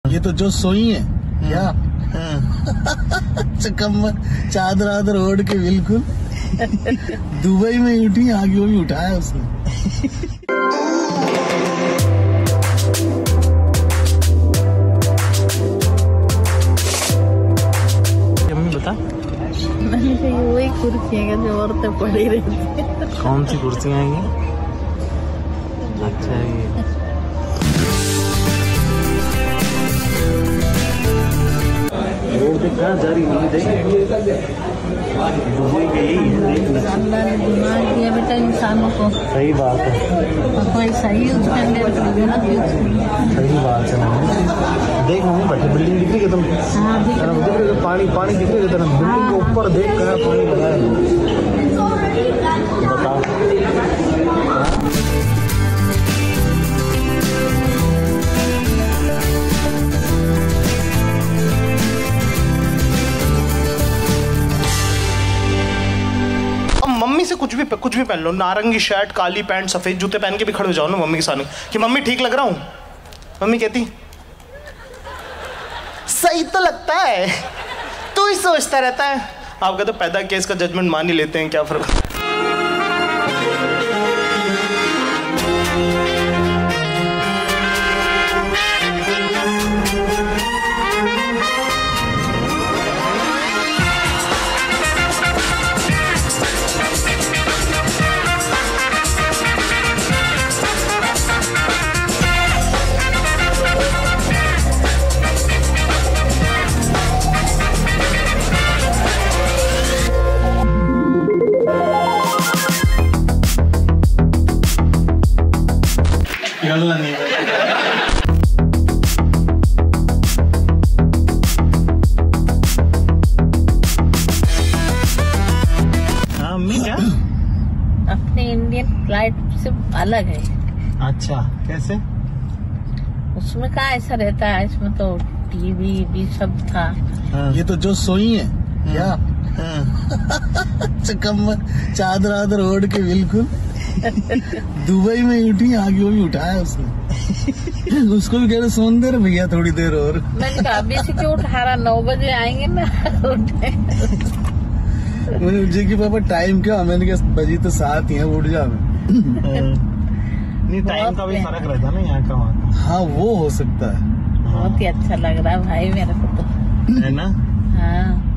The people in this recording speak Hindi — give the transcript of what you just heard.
ये तो जो सोई है क्या? चकम्मा चादर आदर ओढ़ के बिल्कुल दुबई में उठी, आगे वो भी उठाया उसने। मम्मी बता, मैंने कहा वही कुर्सियाँ का जो औरतें पड़ी रहती हैं। कौन सी कुर्सियाँ हैं ये? अच्छा ये रोड देख कहाँ जा रही है, देख डूबी गई है, देख अल्लाह ने दिमाग दिया बेटा इंसानों को। सही बात है, कोई सही यूज करने सही बात है मम्मी। देख मम्मी बैठे, बिल्डिंग दिख रही है तुम? हाँ दिख रहा है। पानी पानी दिख रही है तेरा, बिल्डिंग के ऊपर देख कहाँ पानी लगा है, बताओ। मम्मी से कुछ भी पहन लो, नारंगी शर्ट, काली पैंट, सफेद जूते पहन के भी खड़े हो जाओ ना मम्मी के सामने कि मम्मी ठीक लग रहा हूँ। मम्मी कहती सही तो लगता है, तू ही सोचता रहता है। आप कहते पैदा किया, इसका जजमेंट मान ही लेते हैं, क्या फर्क। नहीं हाँ मम्मी क्या? अपने इंडियन फ्लाइट से अलग है। अच्छा कैसे? उसमें कहाँ ऐसा रहता है, इसमें तो टीवी भी सब था। ये तो जो सोई है क्या? चकम्मा चादर आदर ओढ़ के बिल्कुल दुबई में उठी, आगे वो भी उठाया उसने। उसको भी कह रहे सोन दे रहे भैया थोड़ी देर और। मैंने कहा अभी से क्यों उठा रहा, 9 बजे आएंगे ना। उठे मैंने जी की पापा टाइम क्या? मैंने कहा बजी तो 7 ही है, उठ जा। नहीं टाइम का भी फर्क रहता ना यहाँ का वहाँ का। हाँ वो हो सकता है। बहुत ही अच्छा लग रहा है भाई मेरे को तो, है ना? हाँ